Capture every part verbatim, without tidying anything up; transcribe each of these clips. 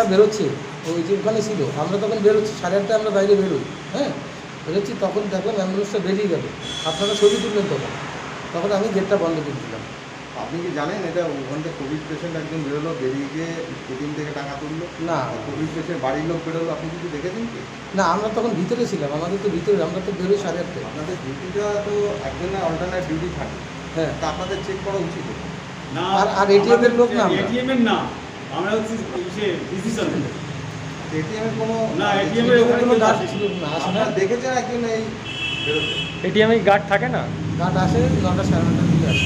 বেরোচ্ছে, ওই যে ওখানে ছিল, আমরা তখন বেরোচ্ছি সাড়ে আটটায় আমরা বাইরে বেরোই, হ্যাঁ বেরোচ্ছি, তখন দেখলাম অ্যাম্বুলেন্সটা বেরিয়ে গেল, আপনারা ছবি তুললেন তখন, তখন আমি গেটটা বন্ধ করে দিলাম। আপনি কি জানেন এটা ওখান থেকে কোভিড পেশেন্ট একজন বেরোলো, বেরিয়ে গিয়ে এটিএম থেকে টাকা তুললো? না, কোভিড পেশেন্ট বাড়ির লোক বেরোলো, আপনি কিছু দেখেছেন কি? না আমরা তখন ভিতরে ছিলাম, আমাদের তো ভিতরে, আমরা তো বেরোই সাড়ে আটটায়। আপনাদের ডিউটিটা তো একজনের অল্টারনেট ডিউটি থাকে, হ্যাঁ, তা আপনাদের চেক করা উচিত। না, আর আর এটিএম এর লোক না, এটিএম এর না, আমরা হচ্ছে ইসে ডিসিশন এটিএম এর কোনো না, এটিএম এর ওখানে কোনো কেউ গার্ড আসে। ছিল না, আসে না, আপনারা দেখেছেন একজন এই বেরোতে? এটিএমে গার্ড থাকে না? গার্ড আসে নটা সাড়ে নটার দিকে আসে।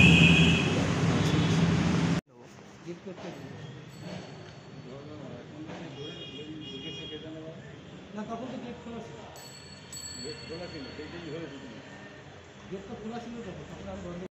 না তখন তো গেট খোলা ছিল, গেট খোলা ছিল, গেটটা খোলা ছিল তখন, তখন আমি বন্ধ